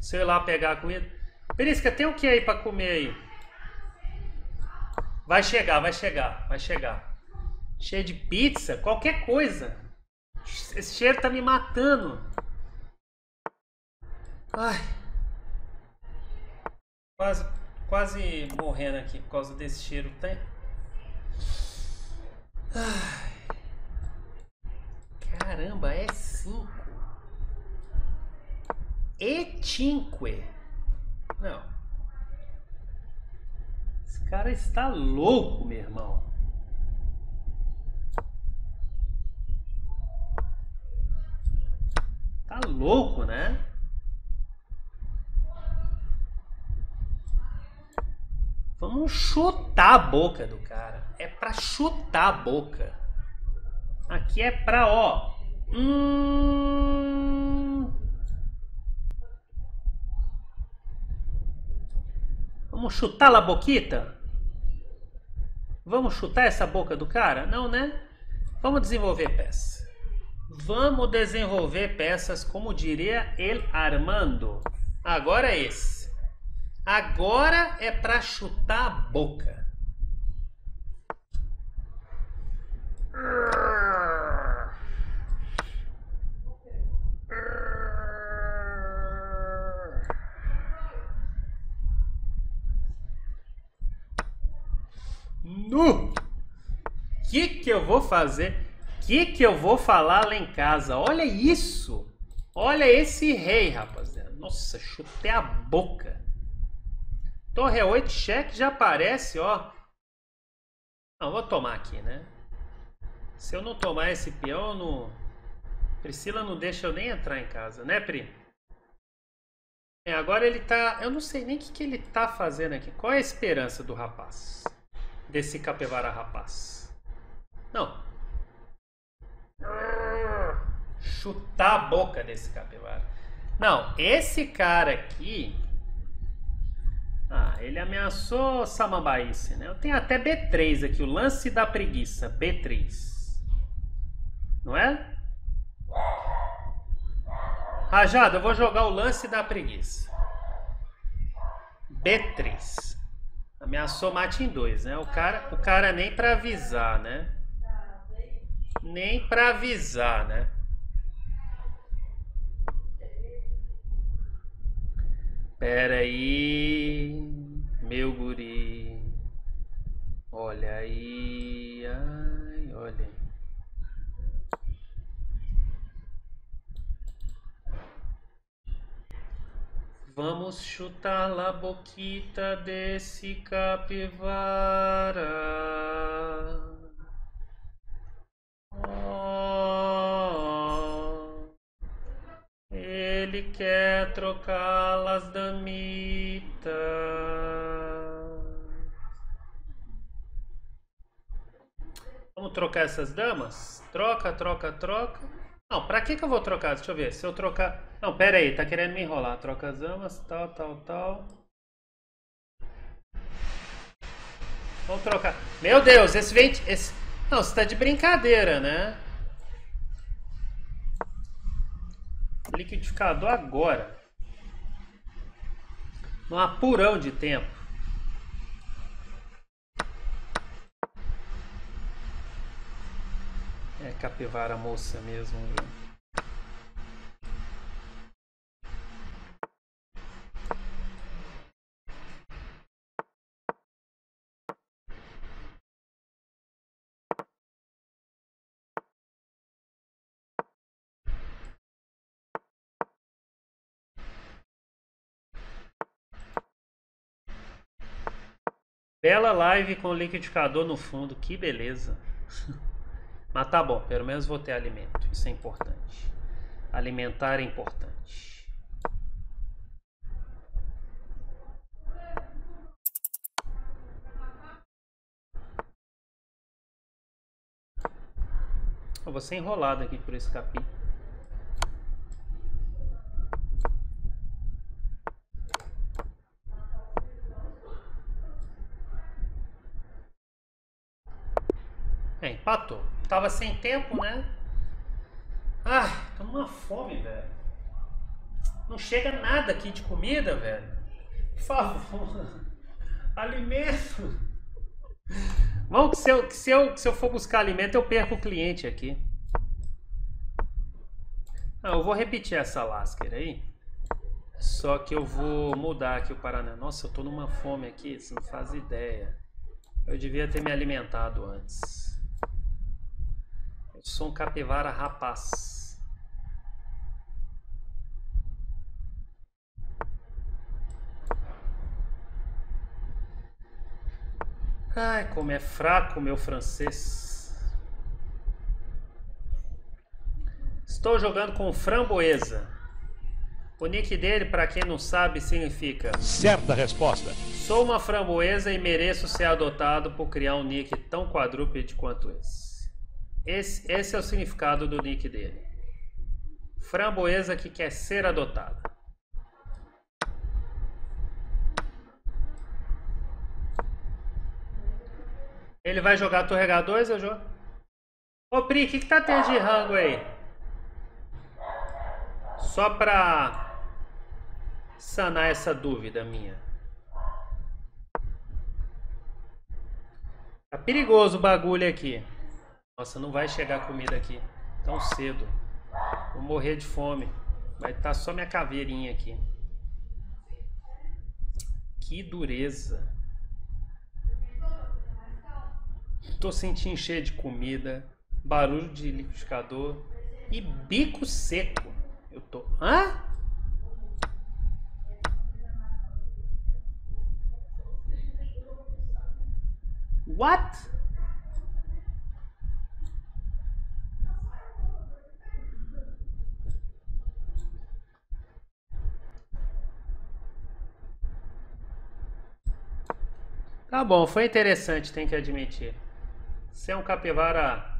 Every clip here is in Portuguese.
Se eu ir lá pegar a comida. Berisca, tem o que aí pra comer aí? Vai chegar, vai chegar, vai chegar. Cheio de pizza, qualquer coisa. Esse cheiro tá me matando. Ai, quase morrendo aqui por causa desse cheiro. Ai, caramba, é 5. E 5. Não. Esse cara está louco, meu irmão. Tá louco, né? Vamos chutar a boca do cara. É pra chutar a boca. Aqui é pra, ó. Vamos chutar a boquita? Vamos chutar essa boca do cara? Não, né? Vamos desenvolver peças. Vamos desenvolver peças, como diria El Armando. Agora é esse. Agora é pra chutar a boca. Nu! Que eu vou fazer? Que eu vou falar lá em casa? Olha isso! Olha esse rei, rapaziada. Nossa, chutei a boca. Torre 8, cheque já aparece, ó. Não, vou tomar aqui, né? Se eu não tomar esse peão, não... Priscila não deixa eu nem entrar em casa, né, Pri? É, agora ele tá... Eu não sei nem o que ele tá fazendo aqui. Qual é a esperança do rapaz? Desse capivara rapaz? Não. Chutar a boca desse capivara. Não, esse cara aqui... Ah, ele ameaçou Samambaíce, né? Eu tenho até B3 aqui, o lance da preguiça, B3. Não é? Rajada, eu vou jogar o lance da preguiça. B3. Ameaçou mate em 2, né? O cara nem pra avisar, né? Nem pra avisar, né? Pera aí, meu guri. Olha aí, ai, olha. Vamos chutar a boquita desse capivara. Oh, ele quer trocar as damitas. Vamos trocar essas damas? Troca, troca, troca. Não, pra que eu vou trocar? Deixa eu ver. Se eu trocar... Não, pera aí, tá querendo me enrolar. Troca as damas, tal, tal, tal. Vamos trocar. Meu Deus, esse vem... Não, você tá de brincadeira, né? Liquidificador agora. Num apurão de tempo. É capivara moça mesmo, viu? Bela live com o liquidificador no fundo, que beleza. Mas tá bom, pelo menos vou ter alimento, isso é importante. Alimentar é importante. Eu vou ser enrolado aqui por esse capim. É, empatou. Tava sem tempo, né? Ah, tô numa fome, velho. Não chega nada aqui de comida, velho. Por favor. Alimento. Vamos, que se eu for buscar alimento, eu perco o cliente aqui. Ah, eu vou repetir essa lasqueira aí. Só que eu vou mudar aqui o Paraná. Nossa, eu tô numa fome aqui, você não faz ideia. Eu devia ter me alimentado antes. Eu sou um capivara rapaz. Ai, como é fraco o meu francês. Estou jogando com Framboesa. O nick dele, para quem não sabe, significa... Certa resposta. Sou uma framboesa e mereço ser adotado por criar um nick tão quadrúpede quanto esse. Esse é o significado do nick dele. Framboesa que quer ser adotada. Ele vai jogar Torregar 2, eu jogo? Ô Pri, o que tá tendo de rango aí? Só pra sanar essa dúvida minha. Tá perigoso o bagulho aqui. Nossa, não vai chegar comida aqui tão cedo. Vou morrer de fome. Vai estar só minha caveirinha aqui. Que dureza. Tô sentindo cheio de comida, barulho de liquidificador e bico seco. Eu tô... Hã? What? Tá bom, foi interessante, tem que admitir. Você é um capivara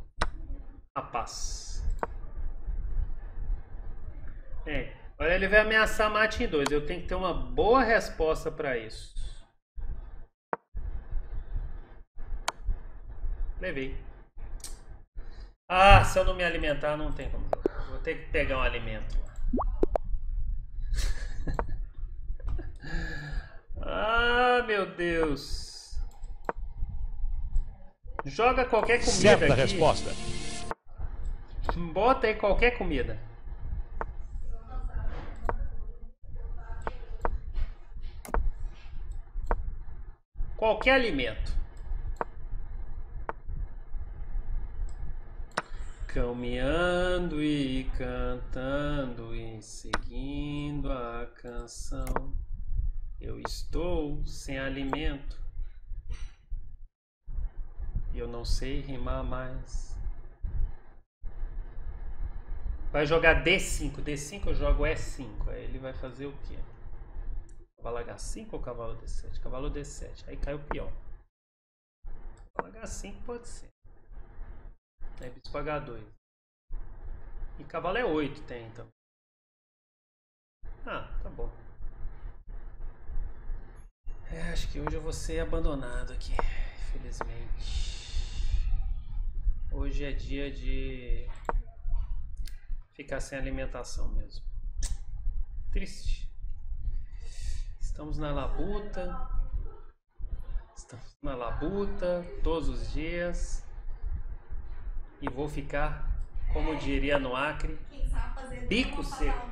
rapaz. Olha, ele vai ameaçar mate em 2. Eu tenho que ter uma boa resposta para isso. Levei. Ah, se eu não me alimentar, não tem como. Vou ter que pegar um alimento. Ah, meu Deus. Joga qualquer comida Certa aqui. resposta. Bota aí qualquer comida. Qualquer alimento. Caminhando e cantando e seguindo a canção. Eu estou sem alimento. Eu não sei rimar mais. Vai jogar D5. D5 eu jogo E5. Aí ele vai fazer o quê? Cavalo H5 ou cavalo D7? Cavalo D7. Aí cai o peão. Cavalo H5 pode ser. Aí bispo H2. E cavalo E8 tem então. Ah, tá bom. Acho que hoje eu vou ser abandonado aqui. Infelizmente. Hoje é dia de ficar sem alimentação mesmo. Triste. Estamos na labuta. Estamos na labuta todos os dias. E vou ficar, como diria no Acre, bico seco.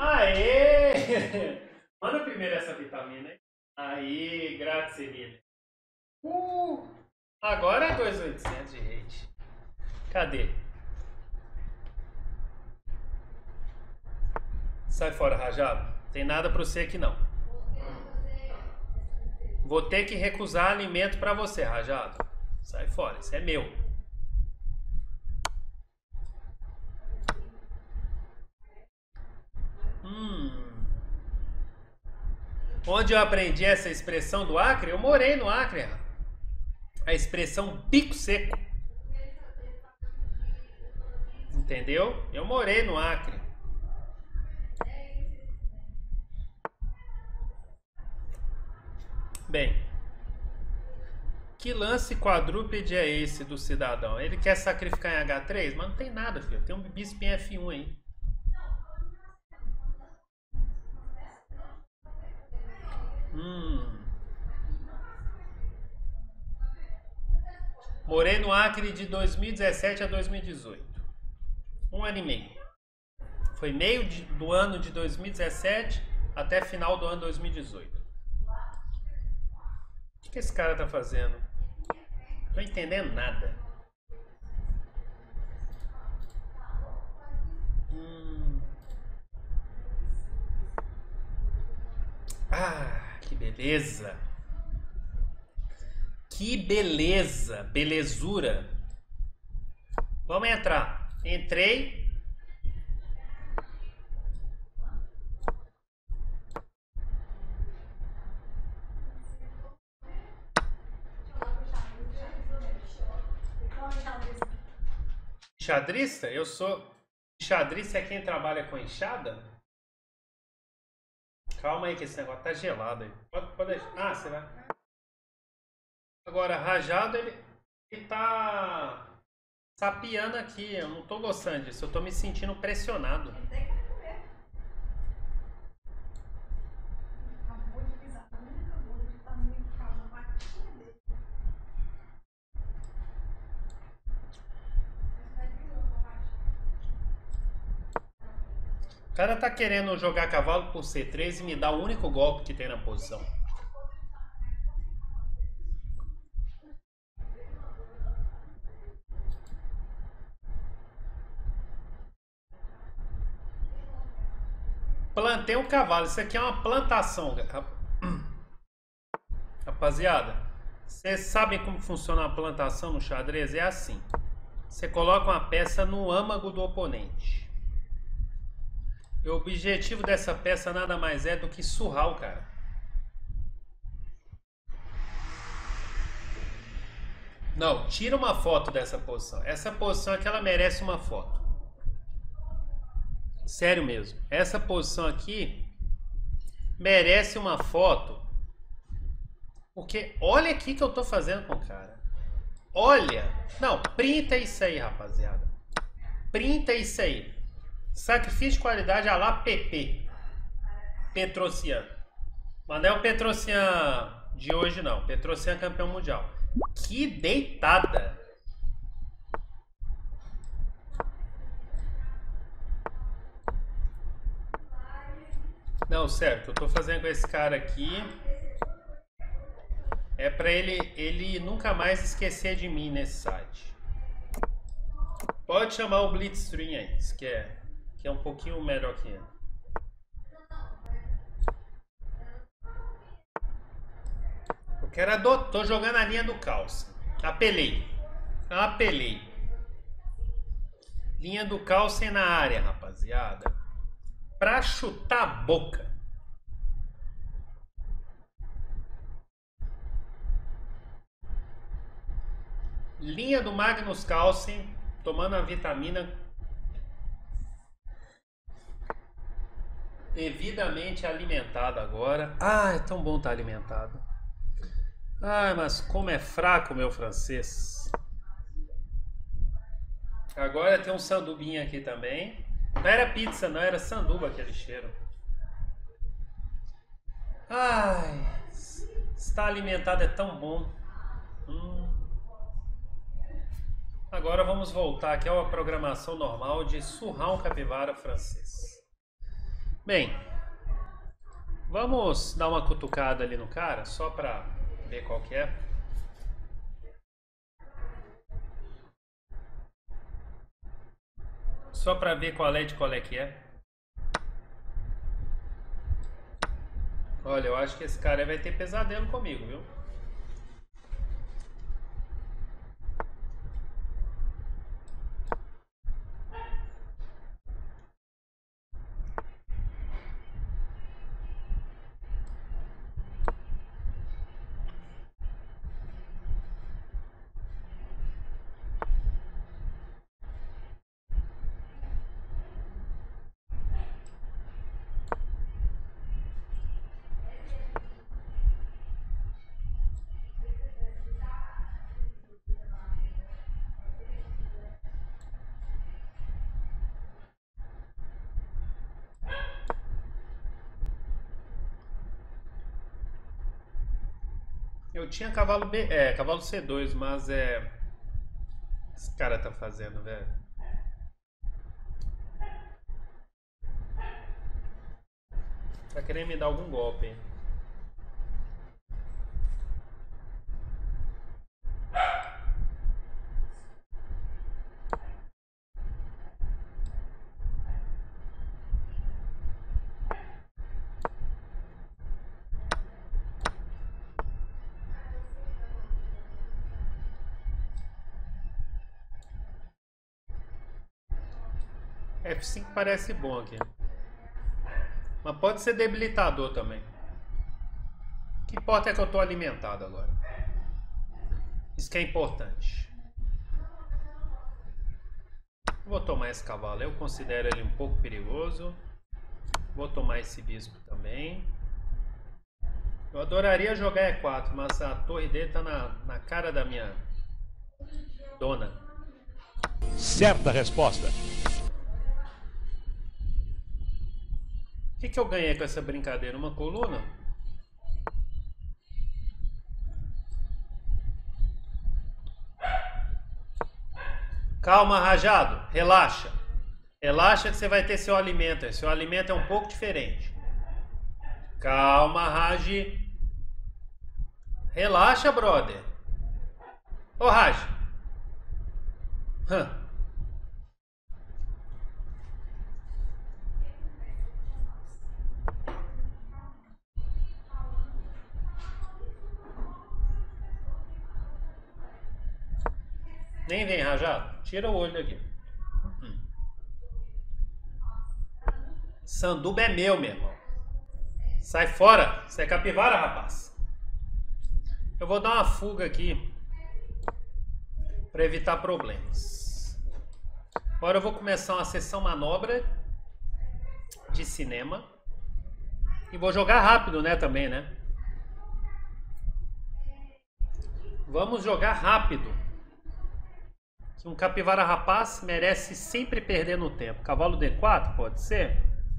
Aê! Manda primeiro essa vitamina aí. Aí, grazie mille. Agora é 2.800 de rate. Cadê? Sai fora, Rajado. Tem nada pra você aqui não. Vou ter que recusar alimento pra você, Rajado. Sai fora, isso é meu. Onde eu aprendi essa expressão do Acre? Eu morei no Acre. A expressão bico seco. Entendeu? Eu morei no Acre. Bem, que lance quadrúpede é esse do cidadão? Ele quer sacrificar em H3? Mas não tem nada, filho. Tem um bispo em F1 aí. Morei no Acre de 2017 a 2018. 1 ano e meio. Foi do ano de 2017 até final do ano 2018. O que esse cara tá fazendo? Não tô entendendo nada. Ah, que beleza. Que beleza. Belezura. Vamos entrar. Entrei. Enxadrista? Eu sou. Enxadrista é quem trabalha com enxada? Calma aí que esse negócio tá gelado aí. Pode deixar. Ah, você vai. Agora, rajado ele tá sapeando aqui. Eu não tô gostando disso. Eu tô me sentindo pressionado. O cara tá querendo jogar cavalo por C3 e me dar o único golpe que tem na posição. Plantei um cavalo. Isso aqui é uma plantação. Rapaziada, vocês sabem como funciona a plantação no xadrez? É assim. Você coloca uma peça no âmago do oponente. E o objetivo dessa peça nada mais é do que surrar o cara. Não, tira uma foto dessa posição. Essa posição aqui ela merece uma foto. Sério mesmo. Essa posição aqui merece uma foto. Porque olha aqui que eu tô fazendo com o cara. Olha. Não, printa isso aí, rapaziada. Printa isso aí. Sacrifício de qualidade a lá PP. Petrosian. Mas não é o Petrosian de hoje não. Petrosian campeão mundial. Que deitada. Não, sério, o que eu tô fazendo com esse cara aqui é pra ele nunca mais esquecer de mim nesse site. Pode chamar o Blitzstream aí, que é um pouquinho melhor que ele. Eu quero tô jogando a linha do caos. Apelei. Linha do caos na área, rapaziada. Pra chutar a boca. Linha do Magnus Carlsen, tomando a vitamina devidamente alimentado agora. Ah, é tão bom estar alimentado. Ah, mas como é fraco o meu francês. Agora tem um sandubinho aqui também. Não era pizza, não, era sanduba aquele cheiro. Ai, estar alimentado é tão bom. Agora vamos voltar aqui a uma programação normal de surrar um capivara francês. Bem, vamos dar uma cutucada ali no cara, só pra ver qual que é. Só pra ver qual é que é. Olha, eu acho que esse cara vai ter pesadelo comigo, viu? Eu tinha cavalo cavalo C2, mas esse cara tá fazendo, velho. Tá querendo me dar algum golpe, hein? F5 parece bom aqui. Mas pode ser debilitador também. O que importa é que eu tô alimentado agora. Isso que é importante. Vou tomar esse cavalo. Eu considero ele um pouco perigoso. Vou tomar esse bispo também. Eu adoraria jogar E4, mas a torre dele tá na cara da minha dona. Certa resposta. O que eu ganhei com essa brincadeira? Uma coluna? Calma, Rajado. Relaxa. Relaxa que você vai ter seu alimento. Seu alimento é um pouco diferente. Calma, Raj. Relaxa, brother. Ô, Raj. Nem vem, Rajado. Tira o olho daqui. Sanduba é meu irmão. Sai fora. Você é capivara, rapaz. Eu vou dar uma fuga aqui para evitar problemas. Agora eu vou começar uma sessão manobra de cinema. E vou jogar rápido, né, também, né? Vamos jogar rápido. Que um capivara rapaz merece sempre perder no tempo. Cavalo D4, pode ser?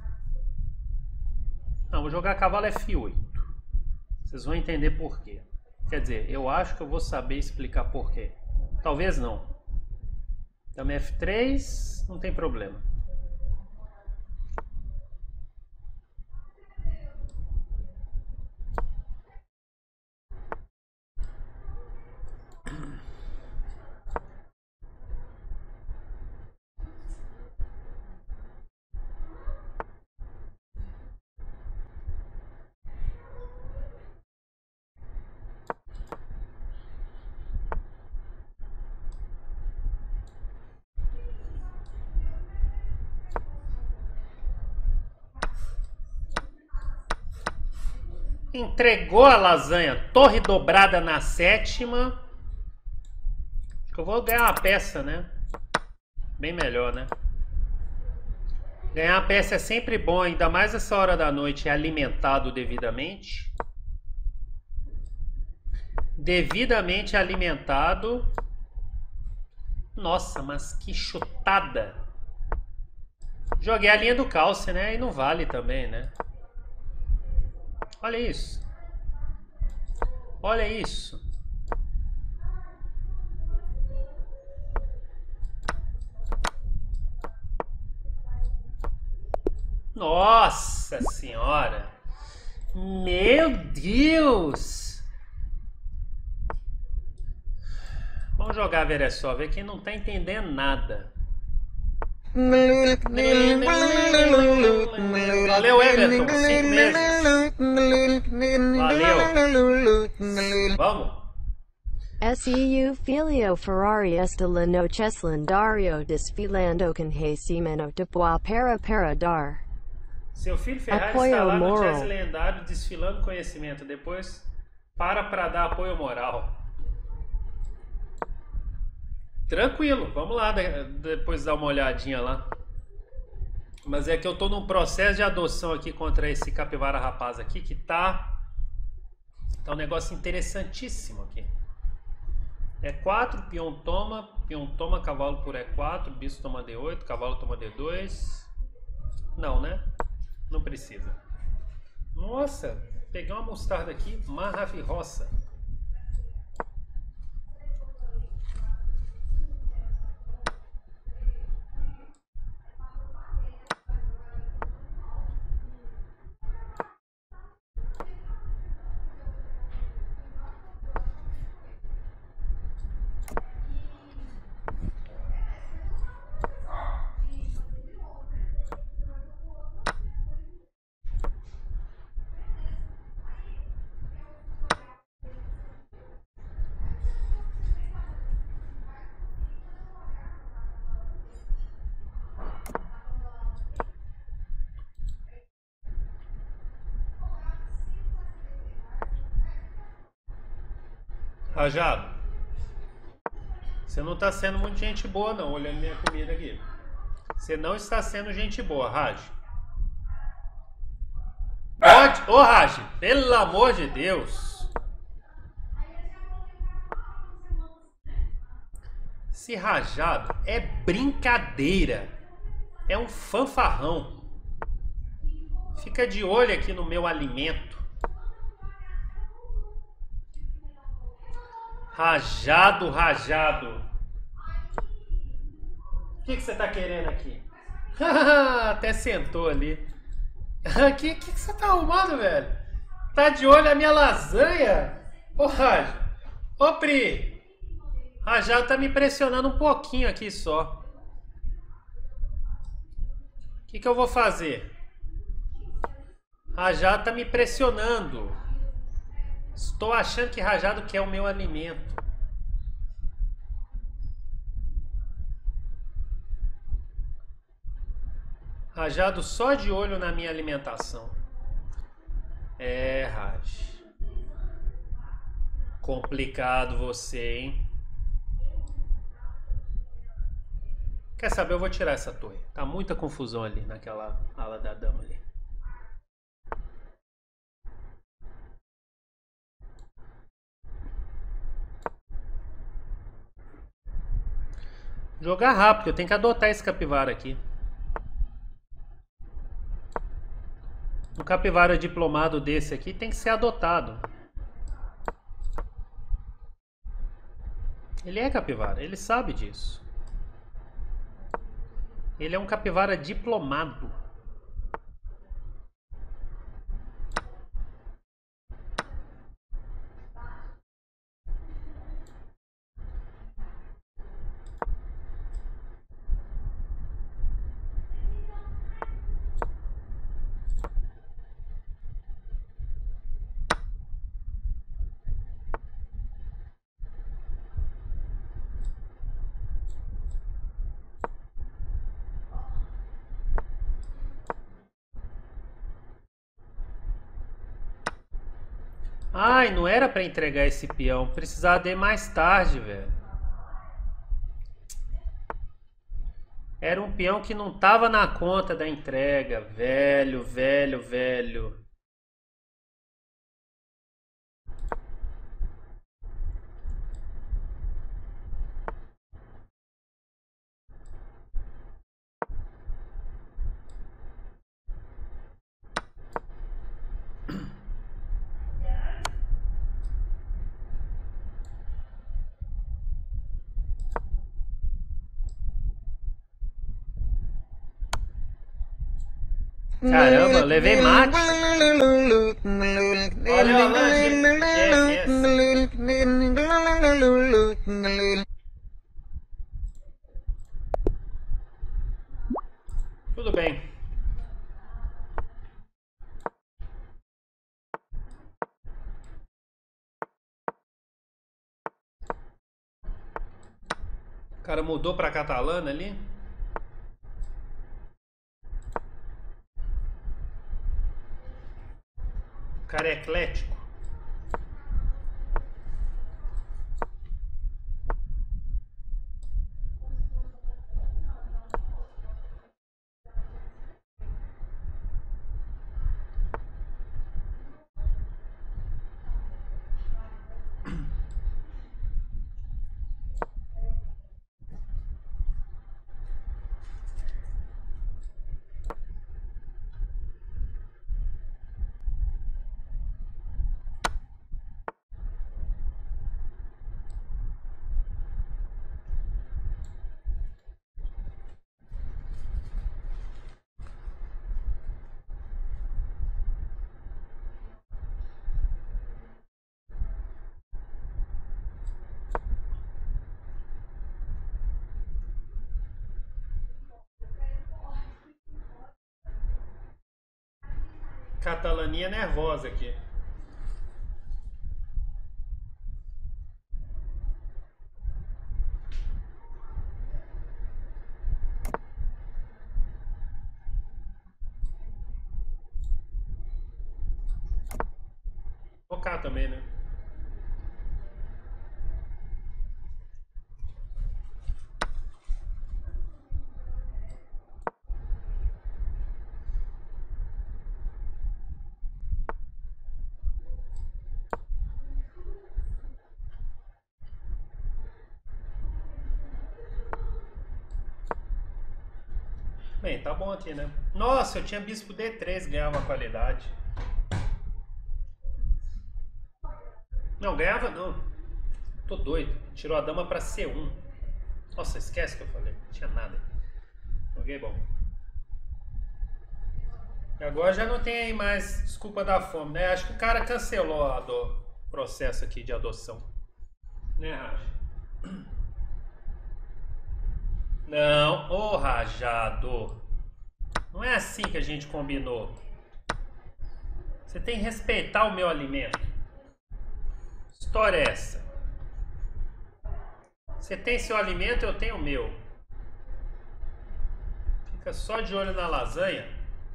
Não, vou jogar cavalo F8. Vocês vão entender por quê. Quer dizer, eu acho que eu vou saber explicar por quê. Talvez não. Dama F3, não tem problema. Entregou a lasanha. Torre dobrada na 7ª. Acho que eu vou ganhar uma peça, né? Bem melhor, né? Ganhar uma peça é sempre bom, ainda mais essa hora da noite. É alimentado devidamente. Devidamente alimentado. Nossa, mas que chutada. Joguei a linha do calce, né? E não vale também, né? Olha isso. Olha isso. Nossa senhora. Meu Deus. Vamos jogar Veresov aqui, não tá entendendo nada. Valeu, Everton. 5 meses. Valeu. Vamos. Seu filho Ferrari está no calendário desfilando com Recimeno de Boa para dar. Seu filho Ferrari Apoio está lá no moral. chess lendário desfilando conhecimento. Depois para dar apoio moral. Tranquilo, vamos lá depois dar uma olhadinha lá. Mas é que eu tô num processo de adoção aqui contra esse capivara rapaz aqui que tá um negócio interessantíssimo aqui. E4, peão toma, cavalo por E4, bispo toma D8, cavalo toma D2. Não, né? Não precisa. Nossa, peguei uma mostarda aqui, maravilhosa. Rajado, você não tá sendo muito gente boa não, olhando minha comida aqui. Você não está sendo gente boa, Raj. Pode... Ô, Raj, pelo amor de Deus. Esse Rajado é brincadeira. É um fanfarrão. Fica de olho aqui no meu alimento. Rajado, Rajado. O que você tá querendo aqui? Até sentou ali. O que você tá arrumando, velho? Tá de olho na minha lasanha? Ô, Raj. Ô, Pri. Rajado tá me pressionando um pouquinho aqui só. O que eu vou fazer? Rajado tá me pressionando. Estou achando que Rajado quer o meu alimento. Rajado só de olho na minha alimentação. É, Raj. Complicado você, hein? Quer saber? Eu vou tirar essa torre. Tá muita confusão ali naquela ala da dama ali. Jogar rápido, eu tenho que adotar esse capivara aqui. Um capivara diplomado desse aqui tem que ser adotado. Ele é capivara, ele sabe disso. Ele é um capivara diplomado. Ai, não era pra entregar esse peão. Precisava de mais tarde, velho. Era um peão que não tava na conta da entrega. Velho, velho, velho. Caramba, levei mate. Olha o lanche. Tudo bem. O cara mudou pra catalana ali. O cara é eclético. Catalaninha nervosa aqui. Focar também, né? bem, tá bom aqui, né? Nossa, eu tinha bispo D3, ganhava qualidade. Não, ganhava não. Tô doido. Tirou a dama pra C1. Nossa, esquece que eu falei. Não tinha nada. Joguei bom. Agora já não tem mais desculpa da fome, né? Acho que o cara cancelou o processo aqui de adoção. Né, Raja? Não, ô Rajado. Não é assim que a gente combinou. Você tem que respeitar o meu alimento. Que história é essa? Você tem seu alimento, eu tenho o meu. Fica só de olho na lasanha.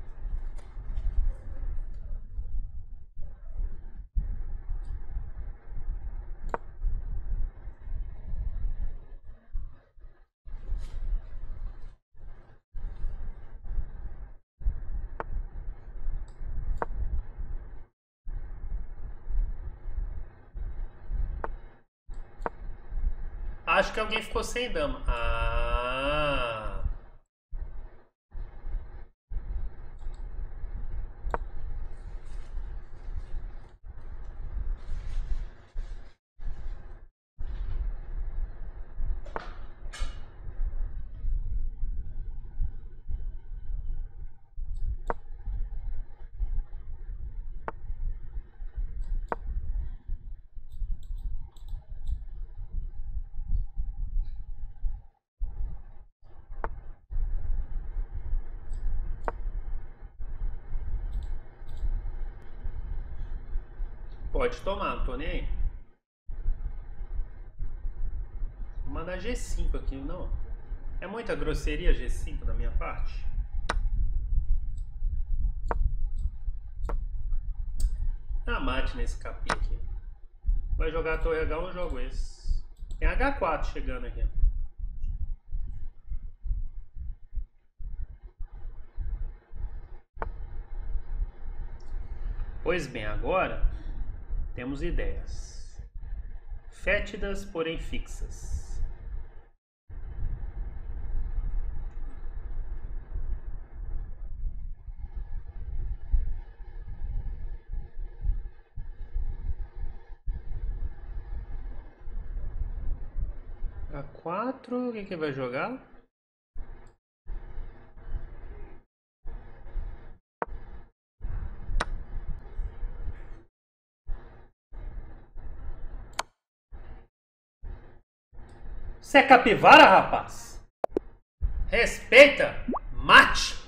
Acho que alguém ficou sem dama. Ah. Pode tomar, não tô nem aí. Vou mandar G5 aqui, não. É muita grosseria G5 da minha parte? Dá mate nesse capim aqui. Vai jogar a torre H, eu jogo esse. Tem H4 chegando aqui. Pois bem, agora temos ideias. Fétidas, porém fixas. A4, quem que vai jogar? Você é capivara, rapaz? Respeita! Mate!